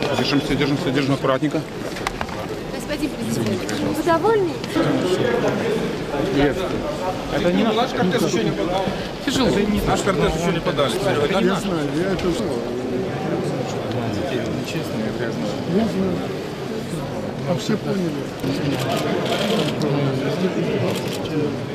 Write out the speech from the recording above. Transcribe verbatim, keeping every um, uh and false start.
Держимся, держимся, держим аккуратненько. Господин президент, вы довольны? Нет. Это не наш кортеж еще не подал. Тяжело. Это не наш кортеж еще не подали. Я не знаю, я это знаю. Нечестно и грязно. Я знаю. А все поняли.